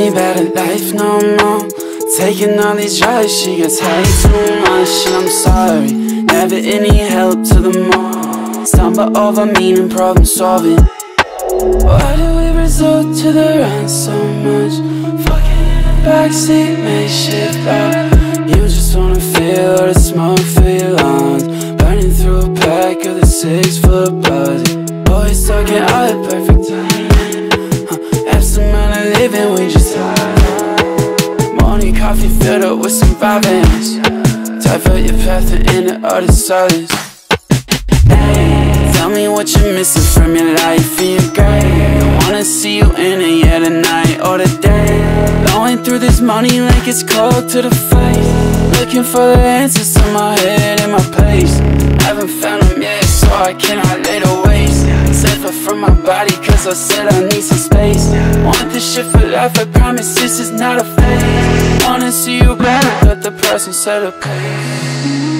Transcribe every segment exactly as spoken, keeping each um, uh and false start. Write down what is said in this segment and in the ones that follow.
ain't about a life no more. Taking all these drugs, she gets high too much. And I'm sorry, never any help to the mall. Stumble over meaning problem solving. Why do we resort to the run so much? Fucking in the backseat, makeshift love. You just wanna feel all the smoke for your lungs, burning through a pack of the six foot bloods. Always talking all the perfect timing, huh. Absent amount of living, we just hide. Morning coffee filled up with some vibes. Divert your path and enter utter silence. Hey, tell me what you're missing from your life and your grave. Don't wanna see you in it yet tonight or today. Blowing through this money like it's cold to the face. Looking for the answers to my head and my place. Haven't found them yet, so I cannot lay the waste. Separate from my body, cause I said I need some space. Want this shit for life, I promise this is not a phase. Wanna see you better, but the price will set a pace.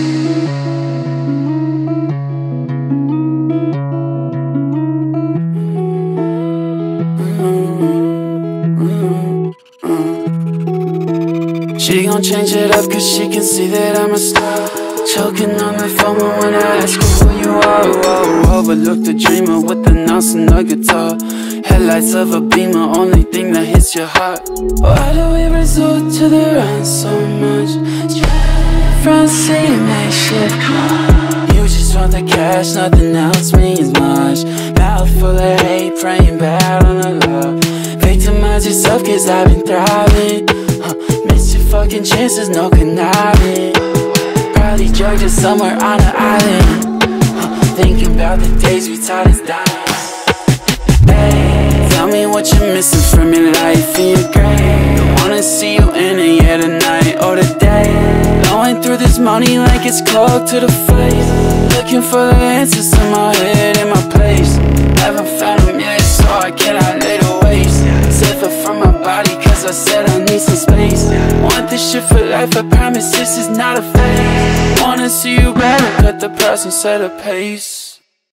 She gon' change it up cause she can see that I'm a star. Choking on the phone when I ask her who you are. Whoa, overlook the dreamer with the notes and the guitar. Headlights of a Beamer, only thing that hits your heart. Why do we resort to the run so much? Front seat makeshift. You just want the cash, nothing else means much. Mouth full of hate, praying bad on the love. Victimize yourself cause I've been thriving, huh. Miss your fucking chances, no conniving. Probably drugged you somewhere on an island, huh. Thinking about the days we taught us dimes. Hey, tell me what you're missing from your life and your grave. Don't wanna see you in it yet tonight or today. Blowing through this money like it's cold to the face. Looking for the answers to my head and my place. Haven't found them yet, so I cannot lay the waste. Separate from my body, cause I said I need some space. Want this shit for life, I promise this is not a phase. Wanna see you better, cut the price and set a pace.